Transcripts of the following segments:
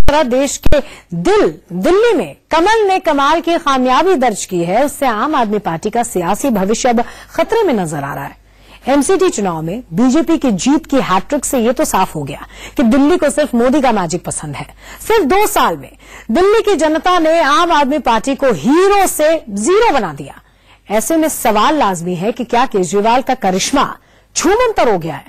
तरह देश के दिल्ली में कमल ने कमाल की कामयाबी दर्ज की है, उससे आम आदमी पार्टी का सियासी भविष्य अब खतरे में नजर आ रहा है। एमसीडी चुनाव में बीजेपी की जीत की हैट्रिक से ये तो साफ हो गया कि दिल्ली को सिर्फ मोदी का मैजिक पसंद है। सिर्फ 2 साल में दिल्ली की जनता ने आम आदमी पार्टी को हीरो से जीरो बना दिया। ऐसे में सवाल लाजमी है कि क्या केजरीवाल का करिश्मा छूमंतर हो गया है?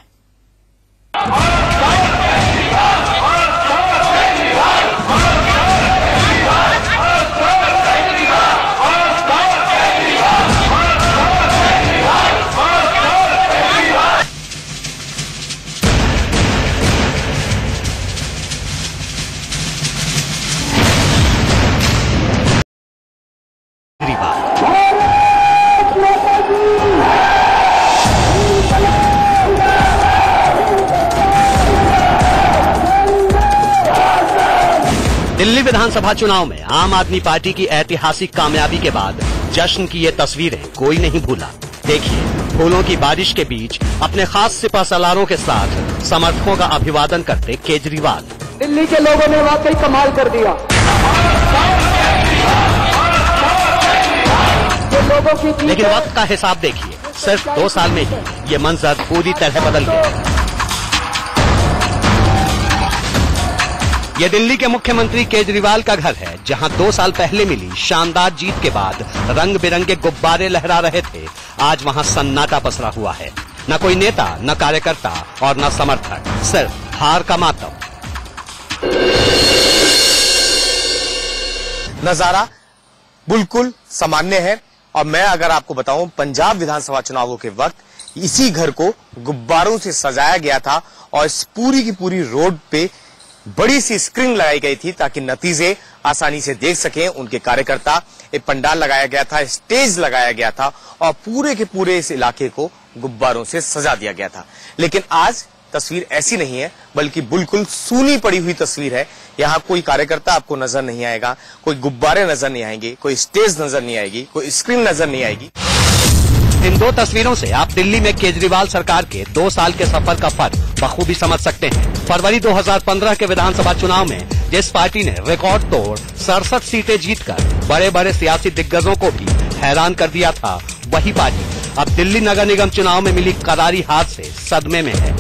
दिल्ली विधानसभा चुनाव में आम आदमी पार्टी की ऐतिहासिक कामयाबी के बाद जश्न की ये तस्वीरें कोई नहीं भूला। देखिए, फूलों की बारिश के बीच अपने खास सिपा सलारों के साथ समर्थकों का अभिवादन करते केजरीवाल। दिल्ली के लोगों ने वाकई कमाल कर दिया। लोगों की लेकिन वक्त का हिसाब देखिए, सिर्फ 2 साल में ही ये मंजर पूरी तरह बदल गया। ये दिल्ली के मुख्यमंत्री केजरीवाल का घर है, जहां 2 साल पहले मिली शानदार जीत के बाद रंग बिरंगे गुब्बारे लहरा रहे थे। आज वहां सन्नाटा पसरा हुआ है। न कोई नेता, न कार्यकर्ता और न समर्थक, सिर्फ हार का मातम। नजारा बिल्कुल सामान्य है। और मैं अगर आपको बताऊं, पंजाब विधानसभा चुनावों के वक्त इसी घर को गुब्बारों से सजाया गया था और इस पूरी की पूरी रोड पे बड़ी सी स्क्रीन लगाई गई थी ताकि नतीजे आसानी से देख सकें उनके कार्यकर्ता। एक पंडाल लगाया गया था, स्टेज लगाया गया था और पूरे के पूरे इस इलाके को गुब्बारों से सजा दिया गया था। लेकिन आज तस्वीर ऐसी नहीं है, बल्कि बिल्कुल सूनी पड़ी हुई तस्वीर है। यहाँ कोई कार्यकर्ता आपको नजर नहीं आएगा, कोई गुब्बारे नजर नहीं आएंगे, कोई स्टेज नजर नहीं आएगी, कोई स्क्रीन नजर नहीं आएगी। इन 2 तस्वीरों से आप दिल्ली में केजरीवाल सरकार के 2 साल के सफर का फर्क बखूबी समझ सकते हैं। फरवरी 2015 के विधानसभा चुनाव में जिस पार्टी ने रिकॉर्ड तोड़ 67 सीटें जीतकर बड़े बड़े सियासी दिग्गजों को भी हैरान कर दिया था, वही पार्टी अब दिल्ली नगर निगम चुनाव में मिली करारी हार से सदमे में है।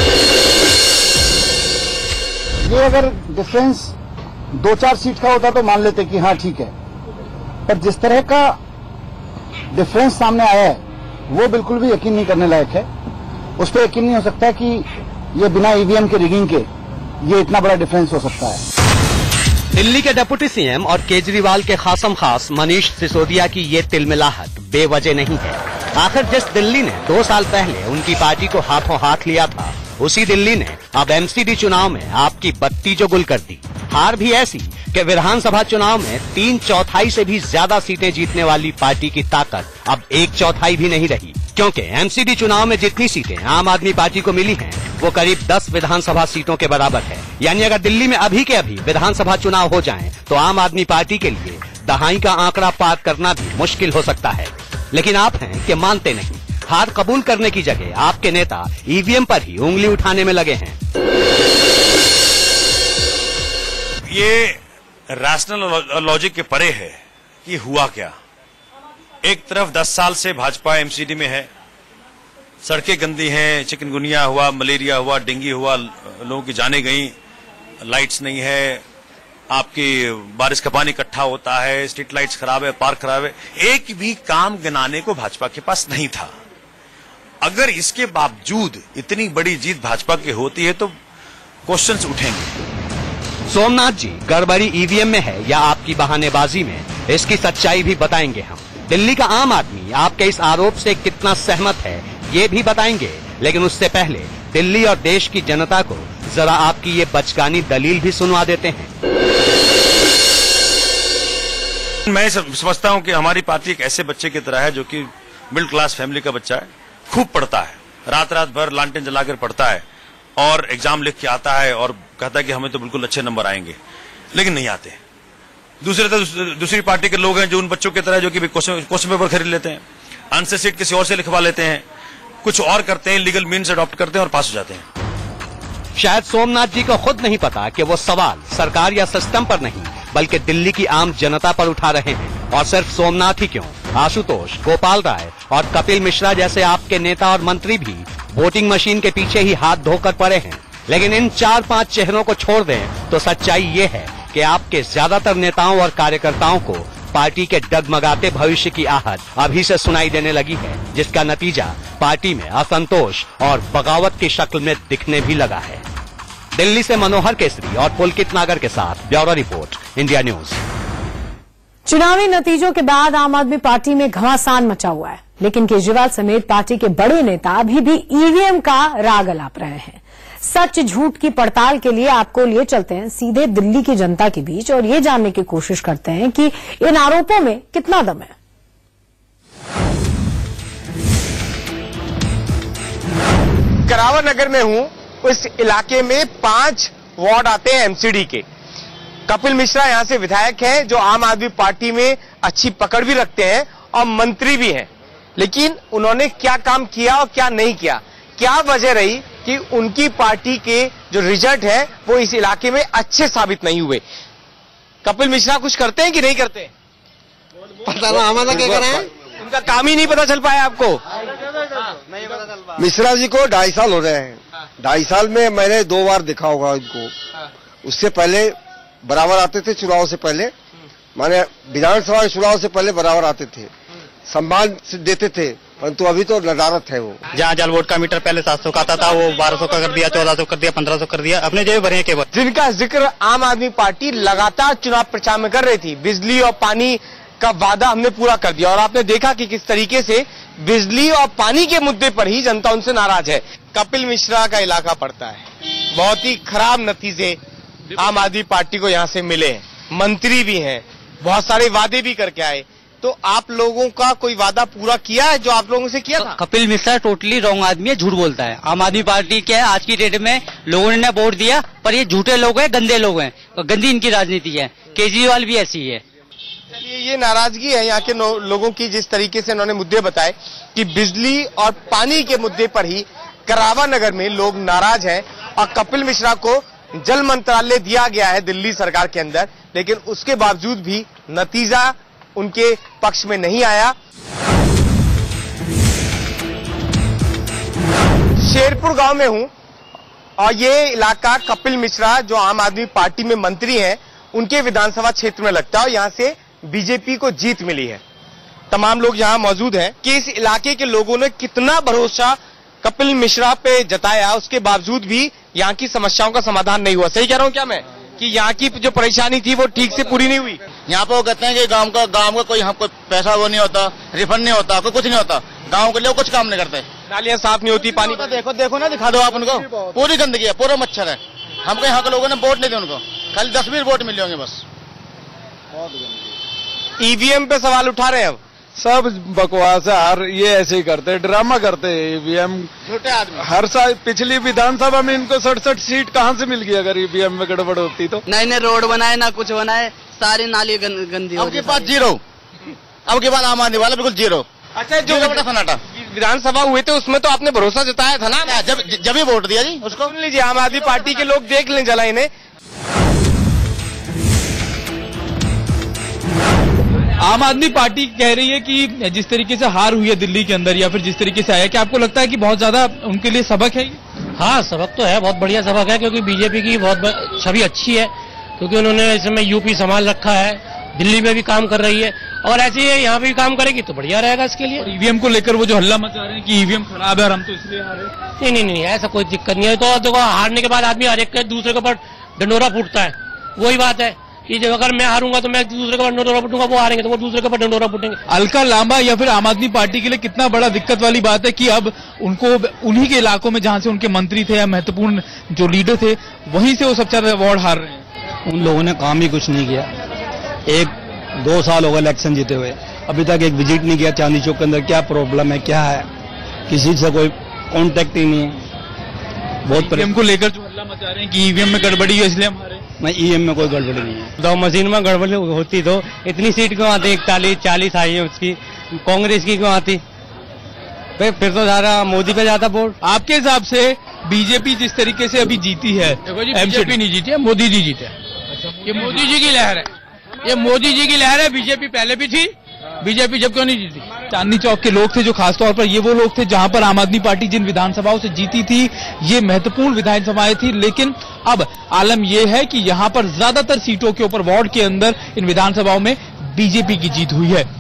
ये अगर डिफरेंस 2-4 सीट का होता तो मान लेते कि हाँ ठीक है, पर जिस तरह का डिफरेंस सामने आया है वो बिल्कुल भी यकीन नहीं करने लायक है। उस पर यकीन नहीं हो सकता कि ये बिना ईवीएम के रिगिंग के ये इतना बड़ा डिफरेंस हो सकता है। दिल्ली के डिप्टी सीएम और केजरीवाल के खासम खास मनीष सिसोदिया की ये तिलमिलाहट बेवजह नहीं है। आखिर जिस दिल्ली ने 2 साल पहले उनकी पार्टी को हाथों हाथ लिया था, उसी दिल्ली ने अब एमसीडी चुनाव में आपकी बत्ती जो गुल कर दी। हार भी ऐसी कि विधानसभा चुनाव में 3/4 से भी ज्यादा सीटें जीतने वाली पार्टी की ताकत अब 1/4 भी नहीं रही, क्योंकि एमसीडी चुनाव में जितनी सीटें आम आदमी पार्टी को मिली हैं, वो करीब 10 विधानसभा सीटों के बराबर है। यानी अगर दिल्ली में अभी के अभी विधानसभा चुनाव हो जाएं, तो आम आदमी पार्टी के लिए दहाई का आंकड़ा पार करना भी मुश्किल हो सकता है। लेकिन आप हैं कि मानते नहीं। हार कबूल करने की जगह आपके नेता ईवीएम पर ही उंगली उठाने में लगे हैं। ये रैशनल लॉजिक के परे है कि हुआ क्या। एक तरफ 10 साल से भाजपा एमसीडी में है, सड़कें गंदी हैं, चिकनगुनिया हुआ, मलेरिया हुआ, डेंगू हुआ, लोगों की जानें गई, लाइट्स नहीं है, आपकी बारिश का पानी इकट्ठा होता है, स्ट्रीट लाइट्स खराब है, पार्क खराब है, एक भी काम गिनाने को भाजपा के पास नहीं था। अगर इसके बावजूद इतनी बड़ी जीत भाजपा की होती है तो क्वेश्चंस उठेंगे। सोमनाथ जी, गड़बड़ी ईवीएम में है या आपकी बहानेबाजी में, इसकी सच्चाई भी बताएंगे हम। दिल्ली का आम आदमी आपके इस आरोप से कितना सहमत है, ये भी बताएंगे। लेकिन उससे पहले दिल्ली और देश की जनता को जरा आपकी ये बचकानी दलील भी सुनवा देते हैं। मैं समझता हूं कि हमारी पार्टी एक ऐसे बच्चे की तरह है जो कि मिडिल क्लास फैमिली का बच्चा है, खूब पढ़ता है, रात रात भर लालटेन जलाकर पढ़ता है और एग्जाम लिख के आता है और कहता है कि हमें तो बिल्कुल अच्छे नंबर आएंगे, लेकिन नहीं आते। दूसरी पार्टी के लोग हैं जो उन बच्चों की तरह जो कि क्वेश्चन पेपर खरीद लेते हैं, आंसर शीट किसी और से लिखवा लेते हैं, कुछ और करते हैं, लीगल मीन्स अडॉप्ट करते हैं और पास हो जाते हैं। शायद सोमनाथ जी को खुद नहीं पता कि वो सवाल सरकार या सिस्टम पर नहीं बल्कि दिल्ली की आम जनता पर उठा रहे हैं। और सिर्फ सोमनाथ ही क्यों, आशुतोष, गोपाल राय और कपिल मिश्रा जैसे आपके नेता और मंत्री भी वोटिंग मशीन के पीछे ही हाथ धोकर पड़े हैं। लेकिन इन 4-5 चेहरों को छोड़ दें तो सच्चाई ये है कि आपके ज्यादातर नेताओं और कार्यकर्ताओं को पार्टी के डगमगाते भविष्य की आहट अभी से सुनाई देने लगी है, जिसका नतीजा पार्टी में असंतोष और बगावत की शक्ल में दिखने भी लगा है। दिल्ली से मनोहर केसरी और पुलकित नागर के साथ ब्यूरो रिपोर्ट, इंडिया न्यूज। चुनावी नतीजों के बाद आम आदमी पार्टी में घमासान मचा हुआ है, लेकिन केजरीवाल समेत पार्टी के बड़े नेता अभी भी ईवीएम का राग अलाप रहे हैं। सच झूठ की पड़ताल के लिए आपको लिए चलते हैं सीधे दिल्ली की जनता के बीच और ये जानने की कोशिश करते हैं कि इन आरोपों में कितना दम है। करावा नगर में हूं। उस इलाके में 5 वार्ड आते हैं एमसीडी के। कपिल मिश्रा यहां से विधायक हैं जो आम आदमी पार्टी में अच्छी पकड़ भी रखते हैं और मंत्री भी हैं। लेकिन उन्होंने क्या काम किया और क्या नहीं किया, क्या वजह रही कि उनकी पार्टी के जो रिजल्ट है वो इस इलाके में अच्छे साबित नहीं हुए। कपिल मिश्रा कुछ करते हैं कि नहीं करते? पता ना हमारा क्या कर रहे हैं, उनका काम ही नहीं पता चल पाया आपको? मिश्रा जी को 2.5 साल हो रहे हैं। 2.5 साल में मैंने 2 बार देखा होगा इनको। उससे पहले बराबर आते थे, चुनाव से पहले, माने विधानसभा के चुनाव से पहले बराबर आते थे, सम्मान देते थे, परंतु अभी तो नदारत है वो। जहाँ जाल वोट का मीटर पहले 700 का आता था वो 1200 का कर दिया, 1400 कर दिया, 1500 कर दिया, अपने जेब भरे केवल। जिनका जिक्र आम आदमी पार्टी लगातार चुनाव प्रचार में कर रही थी, बिजली और पानी का वादा हमने पूरा कर दिया। और आपने देखा कि किस तरीके से बिजली और पानी के मुद्दे पर ही जनता उनसे नाराज है। कपिल मिश्रा का इलाका पड़ता है, बहुत ही खराब नतीजे आम आदमी पार्टी को यहाँ से मिले हैं। मंत्री भी हैं, बहुत सारे वादे भी करके आए। तो आप लोगों का कोई वादा पूरा किया है जो आप लोगों से किया था? कपिल मिश्रा टोटली रॉन्ग आदमी है, झूठ बोलता है। आम आदमी पार्टी क्या है, आज की डेट में लोगों ने वोट दिया पर ये झूठे लोग हैं, गंदे लोग हैं, गंदी इनकी राजनीति है। केजरीवाल भी ऐसी है। चलिए, ये नाराजगी है यहाँ के लोगों की, जिस तरीके से उन्होंने मुद्दे बताए कि बिजली और पानी के मुद्दे पर ही करावा नगर में लोग नाराज हैं। और कपिल मिश्रा को जल मंत्रालय दिया गया है दिल्ली सरकार के अंदर, लेकिन उसके बावजूद भी नतीजा उनके पक्ष में नहीं आया। शेरपुर गांव में हूं और ये इलाका कपिल मिश्रा जो आम आदमी पार्टी में मंत्री हैं उनके विधानसभा क्षेत्र में लगता है और यहां से बीजेपी को जीत मिली है। तमाम लोग यहां मौजूद हैं कि इस इलाके के लोगों ने कितना भरोसा कपिल मिश्रा पे जताया, उसके बावजूद भी यहाँ की समस्याओं का समाधान नहीं हुआ। सही कह रहा हूँ क्या मैं कि यहाँ की जो परेशानी थी वो ठीक से पूरी नहीं हुई? यहाँ पे वो कहते हैं कि गांव का कोई हमको पैसा वो नहीं होता, रिफंड नहीं होता, कोई कुछ नहीं होता, गांव के लोग कुछ काम नहीं करते, नालियां साफ नहीं होती, पानी देखो ना, दिखा दो आप उनको, पूरी गंदगी है, पूरा मच्छर है। हमको यहाँ के लोगों ने वोट नहीं दिया, उनको खाली 10-20 वोट मिले होंगे बस। ईवीएम पे सवाल उठा रहे हैं अब। सब बकवास है, हर ये ऐसे ही करते हैं, ड्रामा करते हैं। ईवीएम छोटे आदमी हर साल, पिछली विधानसभा में इनको 67 सीट कहाँ से मिल गई अगर ईवीएम में गड़बड़ होती तो? नए रोड बनाए ना कुछ बनाए, सारी नाली गंदी हो गई। अब के बाद 0, अब के बाद आम आदमी वाला बिल्कुल 0। अच्छा, जो सन्नाटा विधानसभा हुए थे उसमें तो आपने भरोसा जताया था ना? जब ही वोट दिया जी उसको। सुन लीजिए, आम आदमी पार्टी के लोग देख लें जला इन्हें। आम आदमी पार्टी कह रही है कि जिस तरीके से हार हुई है दिल्ली के अंदर या फिर जिस तरीके से आया, क्या आपको लगता है कि बहुत ज्यादा उनके लिए सबक है? हाँ, सबक तो है, बहुत बढ़िया सबक है, क्योंकि बीजेपी की बहुत छवि अच्छी है, क्योंकि उन्होंने इस समय यूपी संभाल रखा है, दिल्ली में भी काम कर रही है और ऐसे ही यहाँ भी काम करेगी तो बढ़िया रहेगा इसके लिए। ईवीएम को लेकर वो जो हल्ला मचा रहे हैं कि ईवीएम खराब है और हम तो इसलिए हारे। नहीं, ऐसा कोई दिक्कत नहीं है। तो देखो, हारने के बाद आदमी हर एक दूसरे के ऊपर डंडोरा फूटता है, वही बात है कि जब अगर मैं हारूंगा तो मैं दूसरे के ऊपर डंडोरा फूटूंगा, वो हारेंगे तो वो दूसरे के ऊपर डंडोरा फूटेंगे। अलका लांबा या फिर आम आदमी पार्टी के लिए कितना बड़ा दिक्कत वाली बात है कि अब उनको उन्हीं के इलाकों में जहां से उनके मंत्री थे या महत्वपूर्ण जो लीडर थे वहीं से वो सब 4 वार्ड हार रहे हैं। उन लोगों ने काम ही कुछ नहीं किया। 1-2 साल हो गए इलेक्शन जीते हुए, अभी तक एक विजिट नहीं किया चांदनी चौक के अंदर, क्या प्रॉब्लम है, क्या है, किसी से कोई कॉन्टेक्ट ही नहीं है। बहुत ईवीएम को लेकर जो हल्ला मचा रहे हैं कि ईवीएम में गड़बड़ी है इसलिए हम हारे। नहीं, ईवीएम में कोई गड़बड़ी नहीं है। तो मशीन में गड़बड़ी होती तो इतनी सीट क्यों आती? 41-40 आई है उसकी, कांग्रेस की क्यों आती? फिर तो सारा मोदी पे जाता वोट। आपके हिसाब से बीजेपी जिस तरीके से अभी जीती है, बीजेपी नहीं जीती है, मोदी जी जीते। ये मोदी जी की लहर है, ये मोदी जी की लहर है। बीजेपी पहले भी थी, बीजेपी जब क्यों नहीं जीती? चांदनी चौक के लोग थे जो खासतौर पर ये वो लोग थे जहां पर आम आदमी पार्टी जिन विधानसभाओं से जीती थी, ये महत्वपूर्ण विधानसभाएं थी, लेकिन अब आलम यह है कि यहां पर ज्यादातर सीटों के ऊपर वार्ड के अंदर इन विधानसभाओं में बीजेपी की जीत हुई है।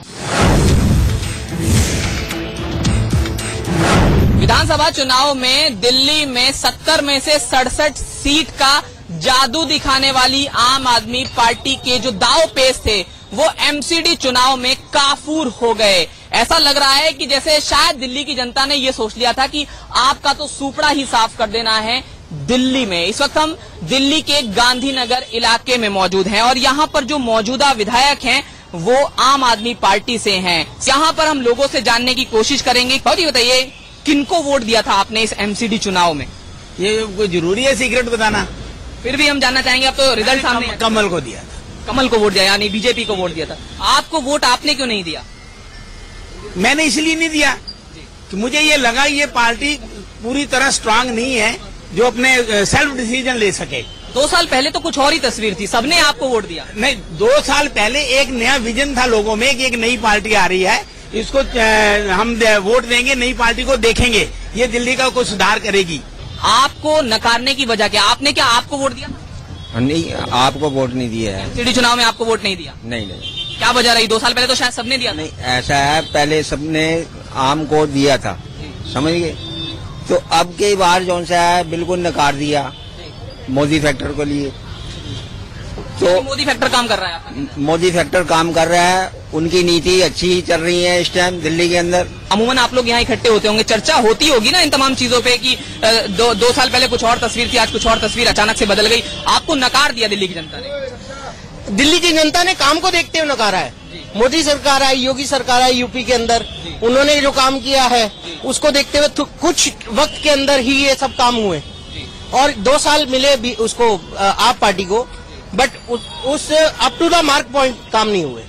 विधानसभा चुनाव में दिल्ली में 70 में से 67 सीट का जादू दिखाने वाली आम आदमी पार्टी के जो दांव पेच थे वो एमसीडी चुनाव में काफूर हो गए। ऐसा लग रहा है कि जैसे शायद दिल्ली की जनता ने ये सोच लिया था कि आपका तो सुपड़ा ही साफ कर देना है दिल्ली में। इस वक्त हम दिल्ली के गांधीनगर इलाके में मौजूद हैं और यहाँ पर जो मौजूदा विधायक हैं वो आम आदमी पार्टी से हैं। यहाँ पर हम लोगों से जानने की कोशिश करेंगे। बहुत ही बताइए, किनको वोट दिया था आपने इस एमसीडी चुनाव में? ये कोई जरूरी है सीक्रेट बताना? फिर भी हम जानना चाहेंगे। अब तो रिजल्ट सामने। कमल को दिया था। कमल को वोट दिया, यानी बीजेपी को वोट दिया था। आपको वोट आपने क्यों नहीं दिया? मैंने इसलिए नहीं दिया कि मुझे ये लगा ये पार्टी पूरी तरह स्ट्रांग नहीं है जो अपने सेल्फ डिसीजन ले सके। 2 साल पहले तो कुछ और ही तस्वीर थी, सबने आपको वोट दिया। नहीं, 2 साल पहले एक नया विजन था लोगों में कि एक नई पार्टी आ रही है, इसको हम वोट देंगे, नई पार्टी को देखेंगे, ये दिल्ली का कुछ सुधार करेगी। आपको नकारने की वजह क्या? आपने क्या आपको वोट दिया? नहीं, आपको वोट नहीं दिया है। एमसीडी चुनाव में आपको वोट नहीं दिया? नहीं। क्या वजह रही? 2 साल पहले तो शायद सबने दिया। नहीं, ऐसा है, पहले सबने आम को दिया था, समझ गए, तो अब की बार जो है बिल्कुल नकार दिया मोदी फैक्टर को लिए। तो मोदी फैक्टर काम कर रहा है? मोदी फैक्टर काम कर रहा है, उनकी नीति अच्छी चल रही है इस टाइम दिल्ली के अंदर। अमूमन आप लोग यहाँ इकट्ठे होते होंगे, चर्चा होती होगी ना इन तमाम चीजों पे कि 2 साल पहले कुछ और तस्वीर थी, आज कुछ और तस्वीर अचानक से बदल गई। आपको नकार दिया दिल्ली की जनता ने? दिल्ली की जनता ने काम को देखते हुए नकारा है। मोदी सरकार आई, योगी सरकार आई यूपी के अंदर, उन्होंने जो काम किया है उसको देखते हुए कुछ वक्त के अंदर ही ये सब काम हुए और 2 साल मिले भी उसको आप पार्टी को, बट उस up to the mark point काम नहीं हुए।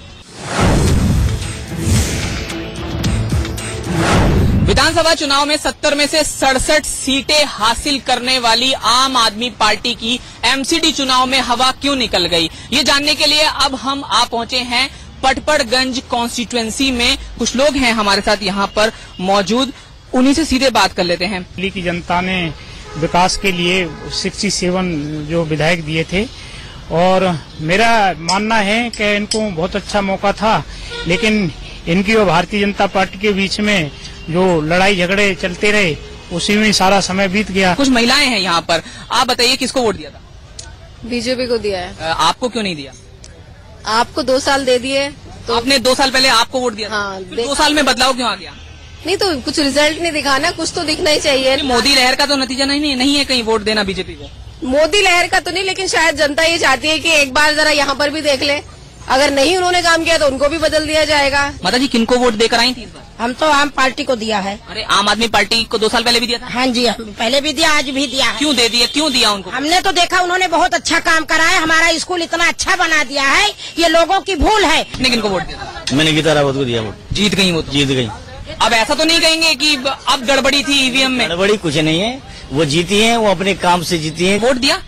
विधानसभा चुनाव में 70 में से 67 सीटें हासिल करने वाली आम आदमी पार्टी की एमसीडी चुनाव में हवा क्यों निकल गई, ये जानने के लिए अब हम आ पहुंचे हैं पटपड़गंज कॉन्स्टिट्यूएंसी में। कुछ लोग हैं हमारे साथ यहाँ पर मौजूद, उन्हीं से सीधे बात कर लेते हैं। दिल्ली की जनता ने विकास के लिए 67 जो विधायक दिए थे और मेरा मानना है कि इनको बहुत अच्छा मौका था, लेकिन इनकी और भारतीय जनता पार्टी के बीच में जो लड़ाई झगड़े चलते रहे उसी में सारा समय बीत गया। कुछ महिलाएं हैं यहाँ पर, आप बताइए किसको वोट दिया था? बीजेपी को दिया है। आपको क्यों नहीं दिया? आपको 2 साल दे दिए तो आपने 2 साल पहले आपको वोट दिया था। हाँ, 2 साल में बदलाव क्यों आ गया? नहीं तो कुछ रिजल्ट नहीं दिखाना, कुछ तो दिखना ही चाहिए। मोदी लहर का तो नतीजा नहीं है कहीं वोट देना बीजेपी को? मोदी लहर का तो नहीं, लेकिन शायद जनता ये चाहती है कि एक बार जरा यहाँ पर भी देख ले, अगर नहीं उन्होंने काम किया तो उनको भी बदल दिया जाएगा। माता जी किनको वोट देकर आई थी इस बार? हम तो आम पार्टी को दिया है। अरे आम आदमी पार्टी को 2 साल पहले भी दिया था? हाँ जी, पहले भी दिया, आज भी दिया है। क्यों दे दिया? क्यों दिया उनको? हमने तो देखा उन्होंने बहुत अच्छा काम करा है, हमारा स्कूल इतना अच्छा बना दिया है, ये लोगों की भूल है। किनको वोट दिया? मैंने गीता रावत को दिया वोट। जीत गई वो? जीत गई। अब ऐसा तो नहीं कहेंगे कि अब गड़बड़ी थी ईवीएम में? गड़बड़ी कुछ नहीं है, वो जीती है, वो अपने काम से जीती है। वोट दिया?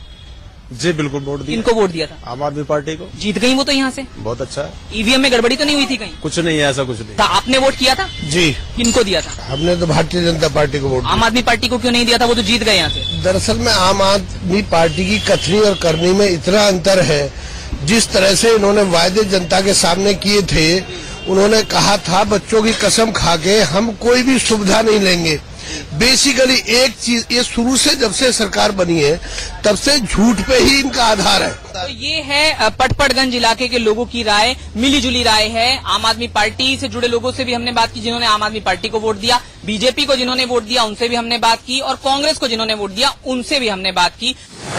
जी बिल्कुल वोट दिया। इनको वोट दिया था? आम आदमी पार्टी को। जीत गई वो तो यहाँ से? बहुत अच्छा है। ईवीएम में गड़बड़ी तो नहीं हुई थी कहीं? कुछ नहीं है, ऐसा कुछ नहीं। तो आपने वोट किया था? जी। किनको दिया था? हमने तो भारतीय जनता पार्टी को वोट। आम आदमी पार्टी को क्यों नहीं दिया था? वो तो जीत गए यहाँ से। दरअसल में आम आदमी पार्टी की कथनी और करनी में इतना अंतर है। जिस तरह से इन्होंने वायदे जनता के सामने किए थे, उन्होंने कहा था बच्चों की कसम खा के हम कोई भी सुविधा नहीं लेंगे। बेसिकली एक चीज, ये शुरू से जब से सरकार बनी है तब से झूठ पे ही इनका आधार है। तो ये है पटपड़गंज इलाके के लोगों की राय, मिली जुली राय है। आम आदमी पार्टी से जुड़े लोगों से भी हमने बात की जिन्होंने आम आदमी पार्टी को वोट दिया, बीजेपी को जिन्होंने वोट दिया उनसे भी हमने बात की और कांग्रेस को जिन्होंने वोट दिया उनसे भी हमने बात की।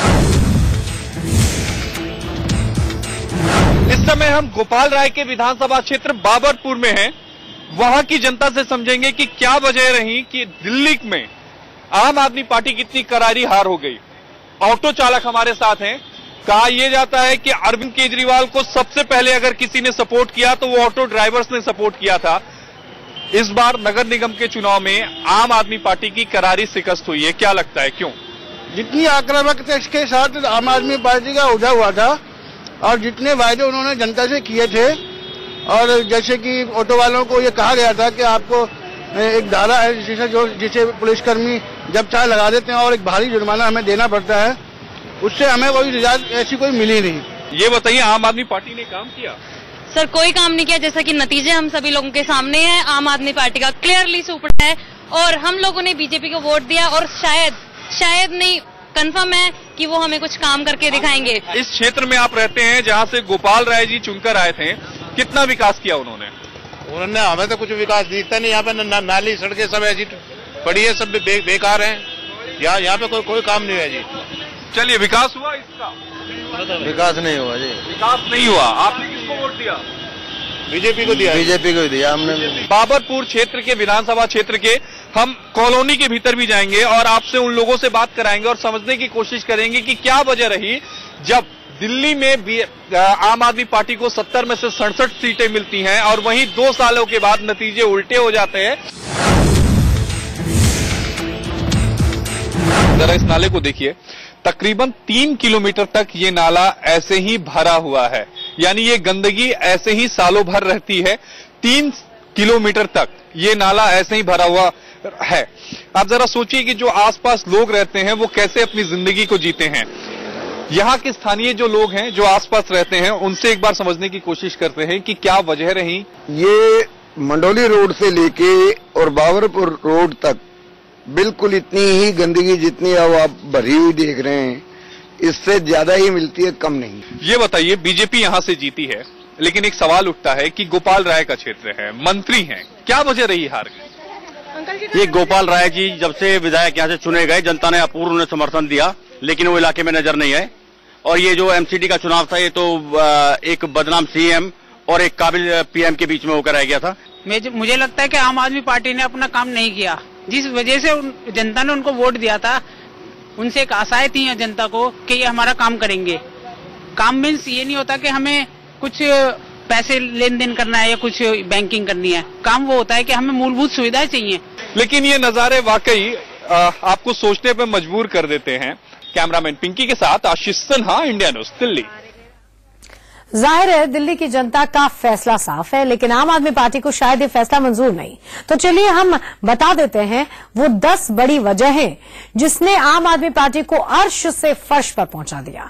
इस समय हम गोपाल राय के विधानसभा क्षेत्र बाबरपुर में हैं। वहां की जनता से समझेंगे कि क्या वजह रही कि दिल्ली में आम आदमी पार्टी की इतनी करारी हार हो गई। ऑटो चालक हमारे साथ हैं। कहा यह जाता है कि अरविंद केजरीवाल को सबसे पहले अगर किसी ने सपोर्ट किया तो वो ऑटो ड्राइवर्स ने सपोर्ट किया था। इस बार नगर निगम के चुनाव में आम आदमी पार्टी की करारी शिकस्त हुई है, क्या लगता है क्यों? जितनी आक्रामकता के साथ आम आदमी पार्टी का उठा हुआ था और जितने वायदे उन्होंने जनता से किए थे, और जैसे कि ऑटो वालों को ये कहा गया था कि आपको एक धारा है जिसे पुलिसकर्मी जब चाहे लगा देते हैं और एक भारी जुर्माना हमें देना पड़ता है, उससे हमें कोई रियायत ऐसी कोई मिली नहीं। ये बताइए, आम आदमी पार्टी ने काम किया? सर कोई काम नहीं किया, जैसा कि नतीजे हम सभी लोगों के सामने हैं। आम आदमी पार्टी का क्लियरली सुपड़ा है और हम लोगों ने बीजेपी को वोट दिया और शायद नहीं, कंफर्म है कि वो हमें कुछ काम करके दिखाएंगे। इस क्षेत्र में आप रहते हैं जहां से गोपाल राय जी चुनकर आए थे, कितना विकास किया उन्होंने? हमें तो कुछ विकास दिखता नहीं। यहाँ पे नाली सड़कें सब ऐसी पड़ी है, सब बेकार हैं। यहाँ पे कोई काम नहीं है जी। चलिए, विकास हुआ इसका? विकास नहीं हुआ जी। विकास नहीं हुआ। आपने किसको वोट दिया? बीजेपी को दिया। बीजेपी को दिया हमने। बाबरपुर क्षेत्र के विधानसभा क्षेत्र के हम कॉलोनी के भीतर भी जाएंगे और आपसे उन लोगों से बात कराएंगे और समझने की कोशिश करेंगे कि क्या वजह रही जब दिल्ली में भी आम आदमी पार्टी को 70 में से 67 सीटें मिलती हैं और वहीं 2 सालों के बाद नतीजे उल्टे हो जाते हैं। जरा इस नाले को देखिए, तकरीबन 3 किलोमीटर तक ये नाला ऐसे ही भरा हुआ है, यानी ये गंदगी ऐसे ही सालों भर रहती है। 3 किलोमीटर तक ये नाला ऐसे ही भरा हुआ है। आप जरा सोचिए कि जो आसपास लोग रहते हैं वो कैसे अपनी जिंदगी को जीते हैं। यहाँ के स्थानीय जो लोग हैं जो आसपास रहते हैं उनसे एक बार समझने की कोशिश करते हैं कि क्या वजह रही। ये मंडोली रोड से लेके और बाबरपुर रोड तक बिल्कुल इतनी ही गंदगी जितनी अब आप भरी हुई देख रहे हैं, इससे ज्यादा ही मिलती है, कम नहीं। ये बताइए, बीजेपी यहाँ से जीती है, लेकिन एक सवाल उठता है कि गोपाल राय का क्षेत्र है, मंत्री हैं, क्या वजह रही हार की? ये गोपाल राय जी जब से विधायक यहाँ से चुने गए, जनता ने अपूर्व उन्हें समर्थन दिया, लेकिन वो इलाके में नजर नहीं आए। और ये जो एमसीडी का चुनाव था, ये तो एक बदनाम सीएम और एक काबिल पीएम के बीच में होकर रह गया था। मुझे लगता है कि आम आदमी पार्टी ने अपना काम नहीं किया, जिस वजह से जनता ने उनको वोट दिया था। उनसे एक आशाएं थी जनता को कि ये हमारा काम करेंगे। काम मीन्स ये नहीं होता कि हमें कुछ पैसे लेन देन करना है या कुछ बैंकिंग करनी है। काम वो होता है कि हमें मूलभूत सुविधाएं चाहिए। लेकिन ये नजारे वाकई आपको सोचने पर मजबूर कर देते हैं। कैमरामैन पिंकी के साथ आशीष सिन्हा, इंडिया न्यूज, दिल्ली। जाहिर है दिल्ली की जनता का फैसला साफ है, लेकिन आम आदमी पार्टी को शायद ये फैसला मंजूर नहीं। तो चलिए हम बता देते हैं वो 10 बड़ी वजहें जिसने आम आदमी पार्टी को अर्श से फर्श पर पहुंचा दिया।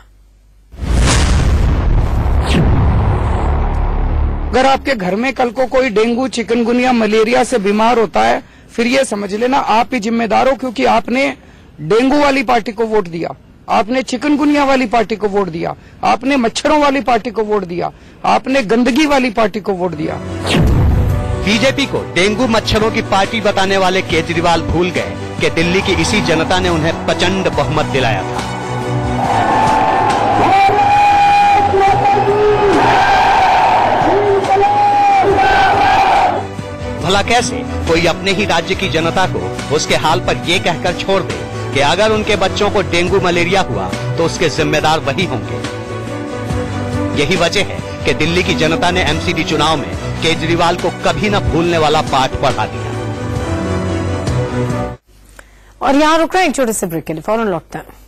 अगर आपके घर में कल को कोई डेंगू, चिकनगुनिया, मलेरिया से बीमार होता है, फिर ये समझ लेना आप ही जिम्मेदार हो, क्योंकि आपने डेंगू वाली पार्टी को वोट दिया, आपने चिकनगुनिया वाली पार्टी को वोट दिया, आपने मच्छरों वाली पार्टी को वोट दिया, आपने गंदगी वाली पार्टी को वोट दिया। बीजेपी को डेंगू मच्छरों की पार्टी बताने वाले केजरीवाल भूल गए कि दिल्ली की इसी जनता ने उन्हें प्रचंड बहुमत दिलाया था। भला कैसे कोई अपने ही राज्य की जनता को उसके हाल पर ये कहकर छोड़ दे कि अगर उनके बच्चों को डेंगू मलेरिया हुआ तो उसके जिम्मेदार वही होंगे। यही वजह है कि दिल्ली की जनता ने एमसीडी चुनाव में केजरीवाल को कभी न भूलने वाला पाठ पढ़ा दिया। और यहाँ रुक रहे हैं एक छोटे से ब्रेक के लिए, फौरन लौटते हैं।